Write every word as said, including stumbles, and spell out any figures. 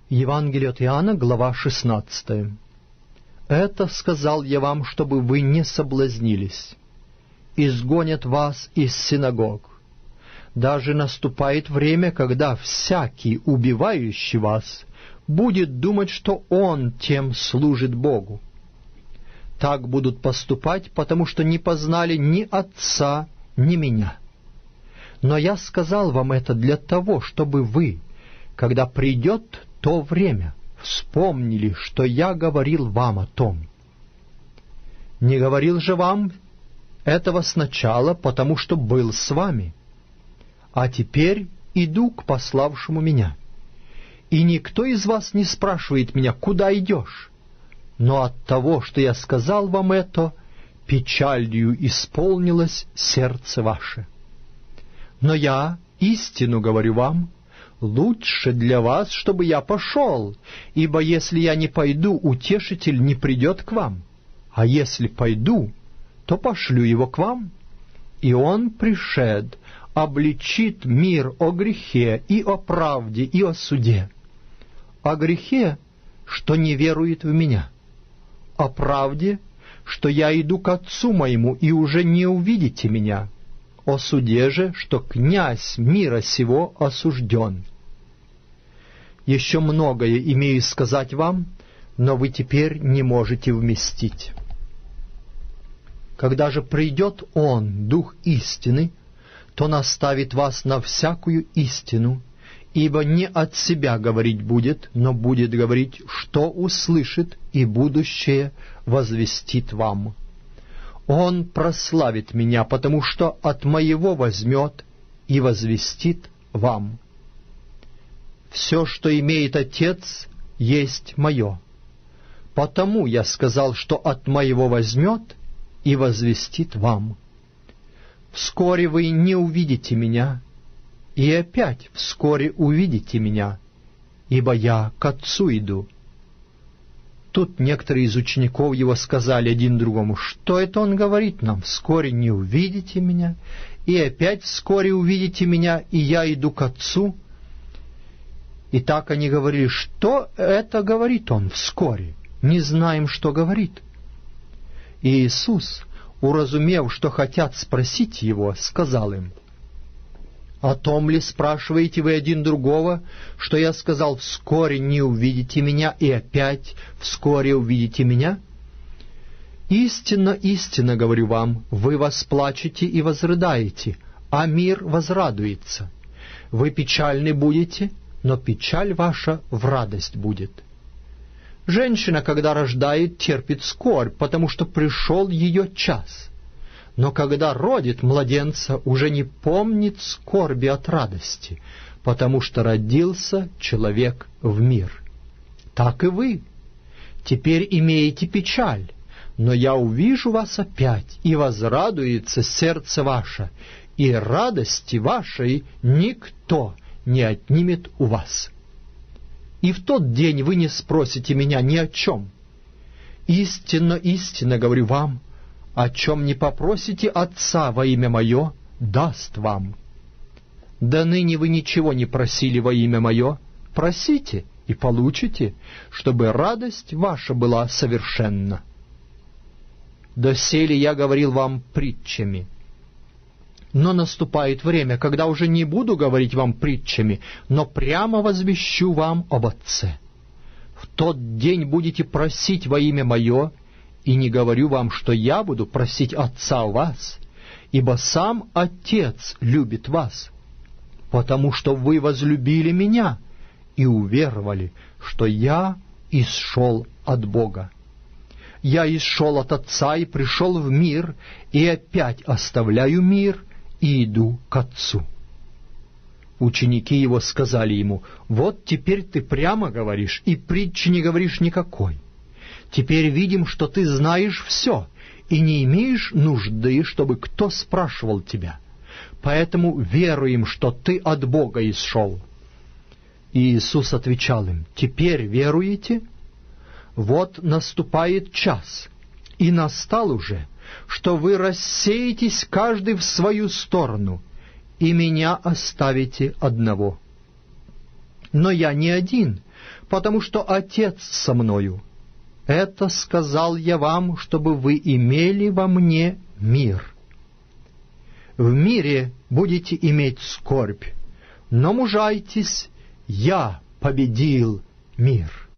Евангелие от Иоанна, глава шестнадцатая. «Это сказал я вам, чтобы вы не соблазнились. Изгонят вас из синагог. Даже наступает время, когда всякий, убивающий вас, будет думать, что он тем служит Богу. Так будут поступать, потому что не познали ни Отца, ни Меня. Но я сказал вам это для того, чтобы вы, когда придет то время, вспомнили, что я говорил вам о том. Не говорил же вам этого сначала, потому что был с вами. А теперь иду к пославшему меня. И никто из вас не спрашивает меня, куда идешь? Но от того, что я сказал вам это, печалью исполнилось сердце ваше. Но я истину говорю вам, лучше для вас, чтобы я пошел, ибо если я не пойду, утешитель не придет к вам, а если пойду, то пошлю его к вам. И он пришед, обличит мир о грехе и о правде и о суде. О грехе, что не верует в меня, о правде, что я иду к Отцу моему, и уже не увидите меня, о суде же, что князь мира сего осужден. Еще многое имею сказать вам, но вы теперь не можете вместить. Когда же придет Он, Дух истины, то наставит вас на всякую истину, ибо не от себя говорить будет, но будет говорить, что услышит, и будущее возвестит вам. Он прославит меня, потому что от моего возьмет и возвестит вам. Все, что имеет Отец, есть мое. Потому я сказал, что от моего возьмет и возвестит вам. Вскоре вы не увидите меня, и опять вскоре увидите меня, ибо я к Отцу иду». Тут некоторые из учеников его сказали один другому: «Что это он говорит нам? Вскоре не увидите меня, и опять вскоре увидите меня, и я иду к Отцу». И так они говорили: «Что это говорит он вскоре? Не знаем, что говорит». И Иисус, уразумев, что хотят спросить его, сказал им: «О том ли спрашиваете вы один другого, что я сказал: вскоре не увидите меня, и опять вскоре увидите меня? Истинно, истинно говорю вам, вы восплачете и возрыдаете, а мир возрадуется. Вы печальны будете, но печаль ваша в радость будет. Женщина, когда рождает, терпит скорбь, потому что пришел ее час. Но когда родит младенца, уже не помнит скорби от радости, потому что родился человек в мир. Так и вы. Теперь имеете печаль, но я увижу вас опять, и возрадуется сердце ваше, и радости вашей никто не отнимет у вас. И в тот день вы не спросите меня ни о чем. Истинно, истинно говорю вам, о чем не попросите Отца во имя Мое, даст вам. До ныне вы ничего не просили во имя Мое, просите и получите, чтобы радость ваша была совершенна. Доселе я говорил вам притчами. Но наступает время, когда уже не буду говорить вам притчами, но прямо возвещу вам об Отце. В тот день будете просить во имя Мое, и не говорю вам, что я буду просить Отца у вас, ибо сам Отец любит вас, потому что вы возлюбили Меня и уверовали, что я исшел от Бога. Я исшел от Отца и пришел в мир, и опять оставляю мир и иду к Отцу». Ученики его сказали ему: «Вот теперь ты прямо говоришь, и притчи не говоришь никакой. Теперь видим, что ты знаешь все, и не имеешь нужды, чтобы кто спрашивал тебя. Поэтому веруем, что ты от Бога исшел». И Иисус отвечал им: «Теперь веруете? Вот наступает час, и настал уже, что вы рассеетесь каждый в свою сторону, и Меня оставите одного. Но я не один, потому что Отец со мною. Это сказал я вам, чтобы вы имели во мне мир. В мире будете иметь скорбь, но мужайтесь, я победил мир».